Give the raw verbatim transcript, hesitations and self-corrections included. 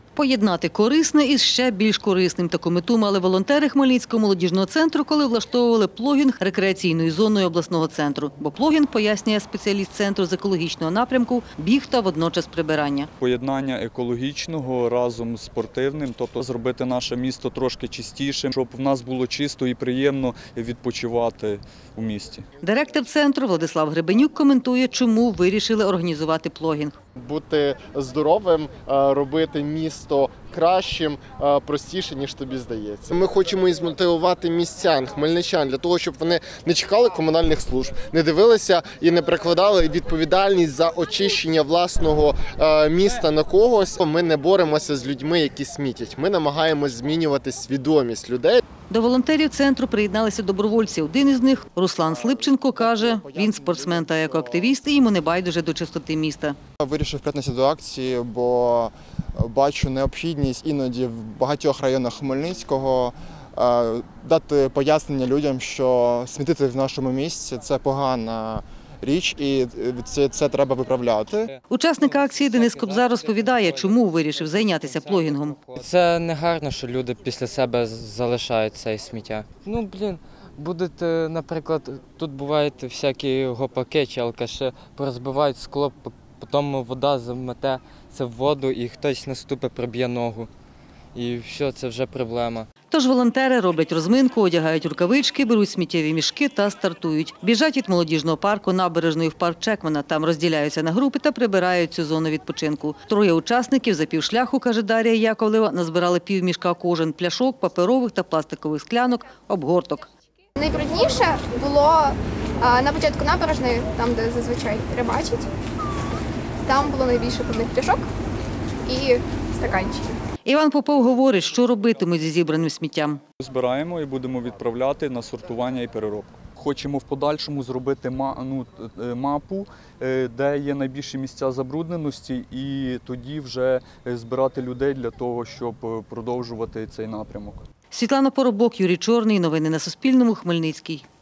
Поєднати корисне із ще більш корисним. Таку мету мали волонтери Хмельницького молодіжного центру, коли влаштовували плогінг рекреаційною зоною обласного центру. Бо плогінг, пояснює спеціаліст центру з екологічного напрямку, біг та водночас прибирання. Поєднання екологічного разом з спортивним, тобто зробити наше місто трошки чистішим, щоб в нас було чисто і приємно відпочивати у місті. Директор центру Владислав Гребенюк коментує, чому вирішили організувати плогінг. Бути здоровим, робити місто кращим, простіше, ніж тобі здається. Ми хочемо і змотивувати містян, хмельничан, для того, щоб вони не чекали комунальних служб, не дивилися і не перекладали відповідальність за очищення власного міста на когось. Ми не боремося з людьми, які смітять. Ми намагаємось змінювати свідомість людей. До волонтерів центру приєдналися добровольці. Один із них, Руслан Слипченко, каже, він спортсмен та екоактивіст, і йому не байдуже до чистоти міста. Вирішив приєднатися до акції, бо бачу необхідність іноді в багатьох районах Хмельницького дати пояснення людям, що смітити в нашому місті – це погана річ, і це, це треба виправляти. Учасник акції Денис Кобзар розповідає, чому вирішив зайнятися плогінгом. Це не гарно, що люди після себе залишають це сміття. Ну, блін, будуть, наприклад, тут бувають всякі гопаки чи алкаші, порозбивають скло, потім вода замете це в воду і хтось наступить, проб'є ногу. І все, це вже проблема. Тож волонтери роблять розминку, одягають рукавички, беруть сміттєві мішки та стартують. Біжать від молодіжного парку набережної в парк Чекмана. Там розділяються на групи та прибирають цю зону відпочинку. Троє учасників за півшляху, каже Дар'я Яковлева, назбирали півмішка кожен пляшок, паперових та пластикових склянок, обгорток. Найбрудніше було на початку набережної, там, де зазвичай рибачать. Там було найбільше брудних пляшок і стаканчиків. Іван Попов говорить, що робитимуть зі зібраним сміттям. Збираємо і будемо відправляти на сортування і переробку. Хочемо в подальшому зробити мапу, де є найбільші місця забрудненості, і тоді вже збирати людей для того, щоб продовжувати цей напрямок. Світлана Поробок, Юрій Чорний. Новини на Суспільному. Хмельницький.